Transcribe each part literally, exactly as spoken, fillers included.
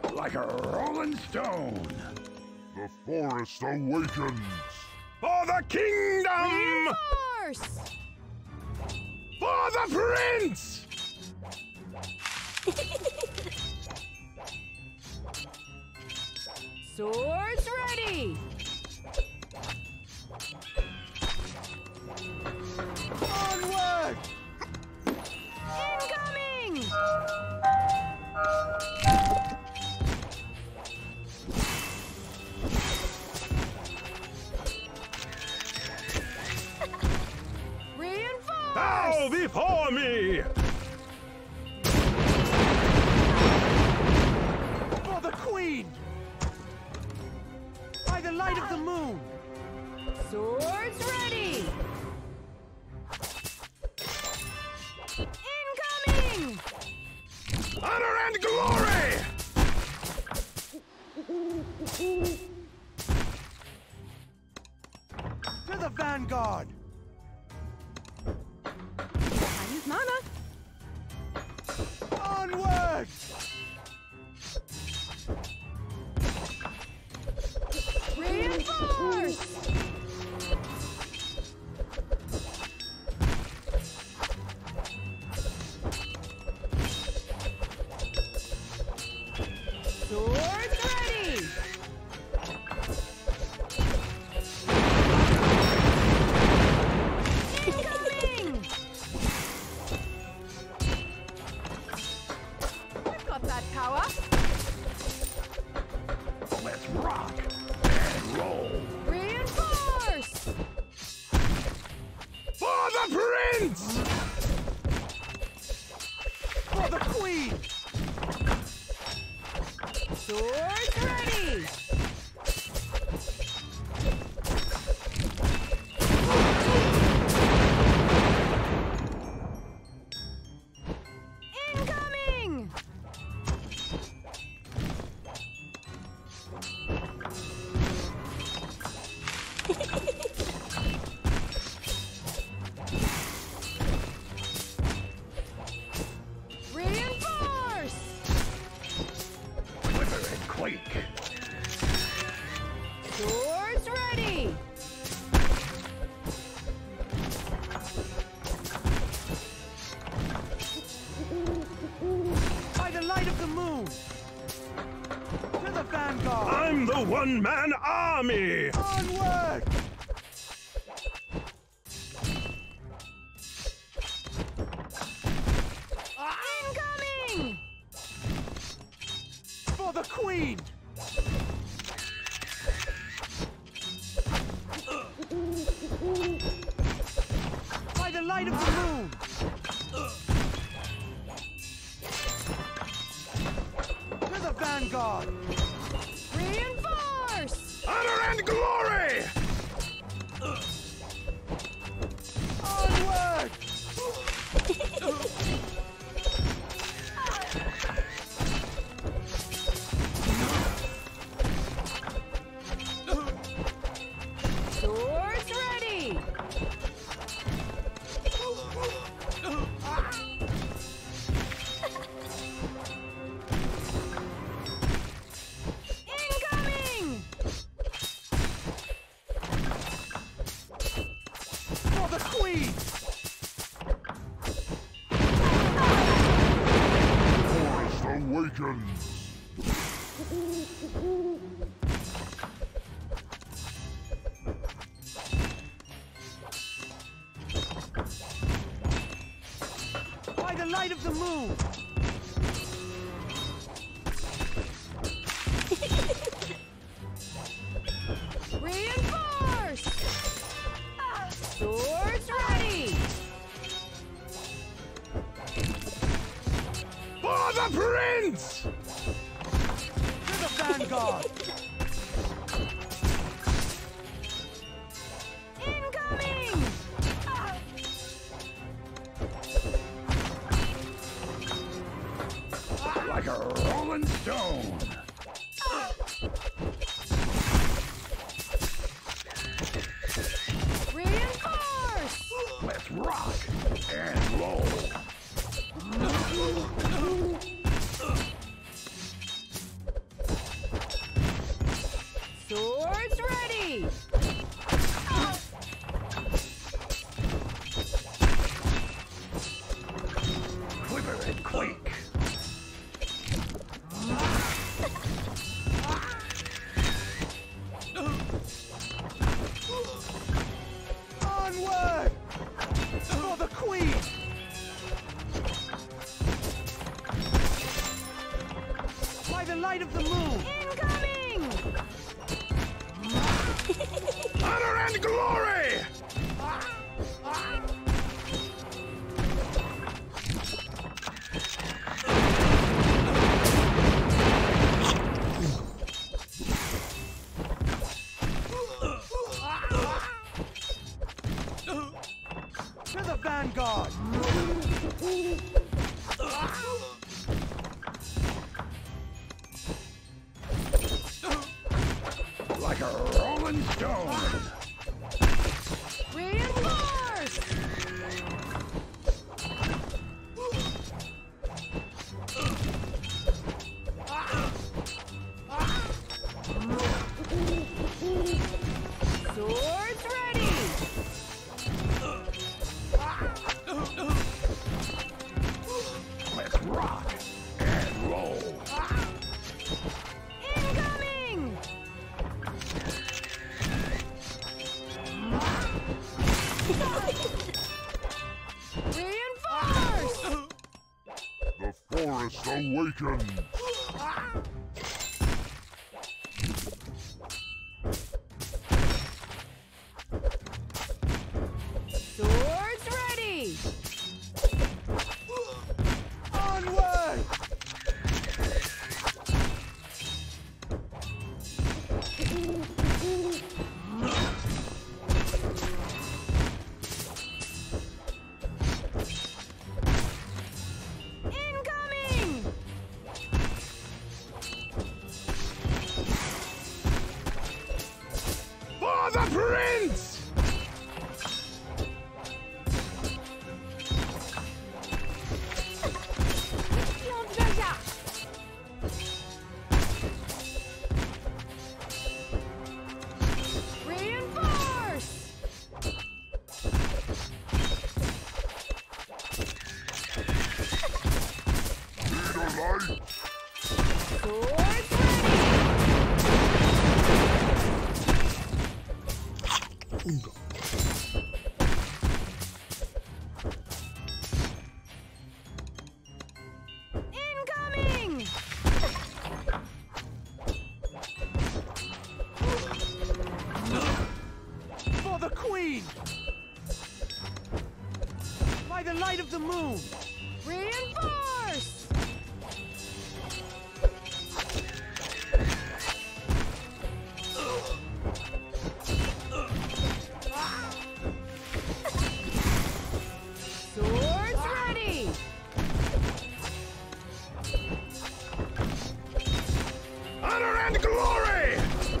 Like a rolling stone. The forest awakens. For the kingdom! Reinforce! For the prince! Swords ready! Onward! Incoming! Reinforce! Bow before me! For the Queen! By the light of the moon! Swords ready! Incoming! Honor and glory! To the vanguard! I use mana. Onward! Reinforce! Swords ready! Incoming! We've got that power. Let's rock and roll. Reinforce! For the prince! For the Queen! Swords ready! Incoming! Reinforce! Quiver and quake. Swords ready! By the light of the moon! To the vanguard! I'm the one-man army! Onward! Incoming! For the Queen! By the light of the moon! To the vanguard! Reinforce! Honor and glory! Onward! Swords ready! Incoming! For the Queen! Forest awakens. By the light of the moon! Reinforce! Swords ready! For the prince! To the vanguard! Incoming! Like a rolling stone. Reinforce! Let's rock and roll. and glory! To the vanguard! Like a rolling stone! Reinforce! Swords ready! Let's rock and roll! Incoming! Reinforce! The forest awakens! Swords ready! Onward! Incoming! For the prince! Reinforce! Need a light? Swords ready! Incoming! For the queen! By the light of the moon! Reinforce! Swords ready! Honor and glory!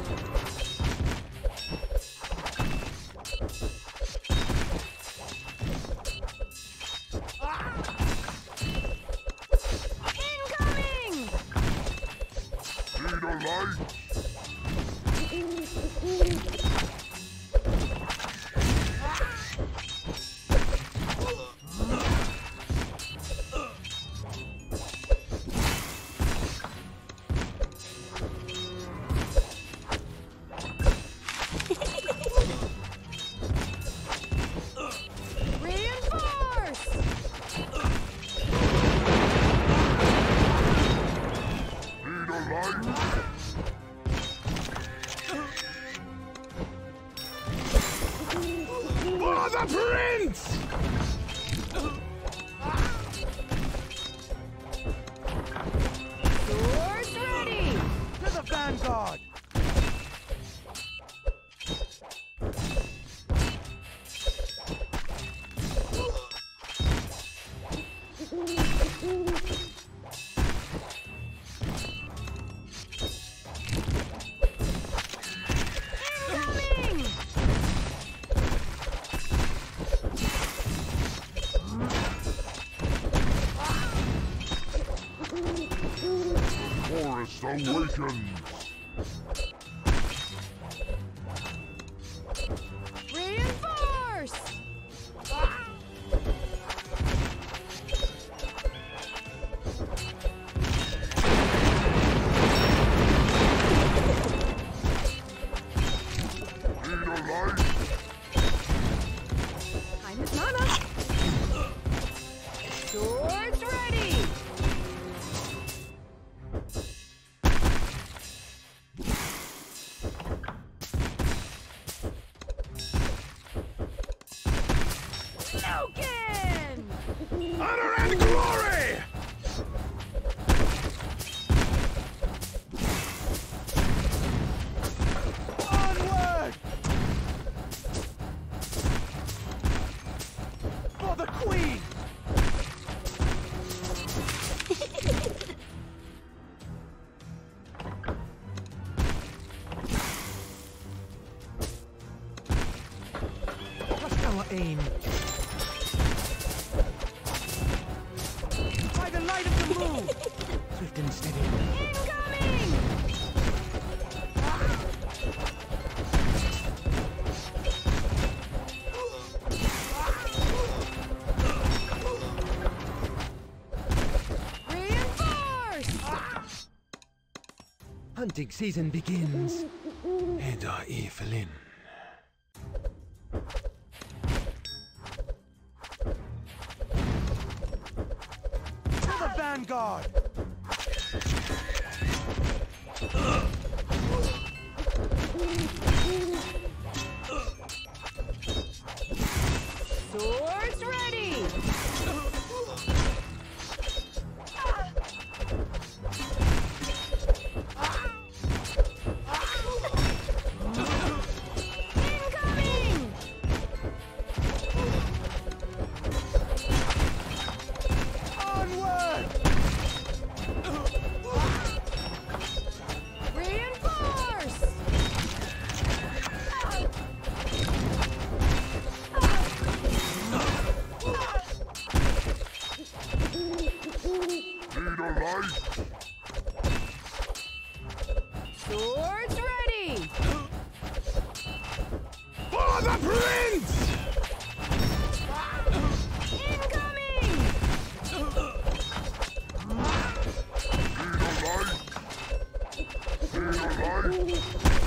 Incoming! Need a light? Reinforce! Need a light? For the prince! Swords ready! To the vanguard! Incoming! Forest awakens! Reinforce! Need a light? Time is not up! Swords ready! Honor and glory! Onward! For the Queen! What's our aim? By the light of the moon! Swift and steady. Incoming! Reinforce! Hunting season begins. Edar Evelyn. To the vanguard! Swords ready! Incoming! Onward! Reinforce! Need a light. Swords ready! For the prince! Incoming! Need a light. Need a light.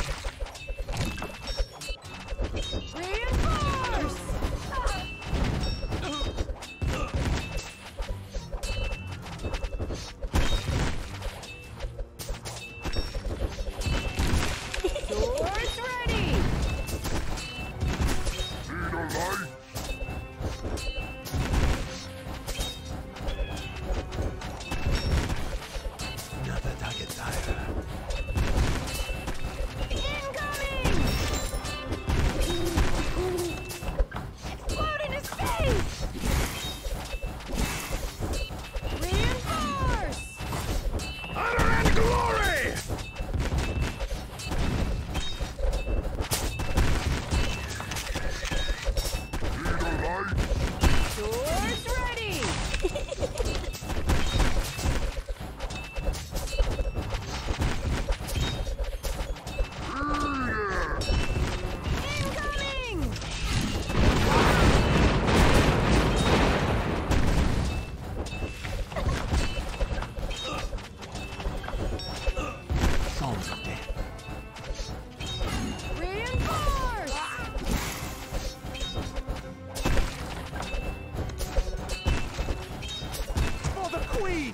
Reinforce! Swords ready! Need a light. Another target higher. Incoming! Explode in his face! Reinforce! Honor and glory! Need a light. Swords ready! Incoming! Songs of death. Reinforce! For the Queen!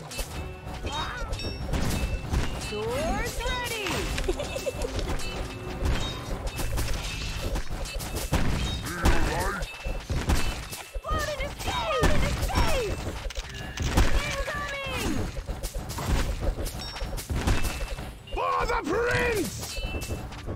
Swords ready! Need a light. Explode in his face! In his face! Incoming! For the prince!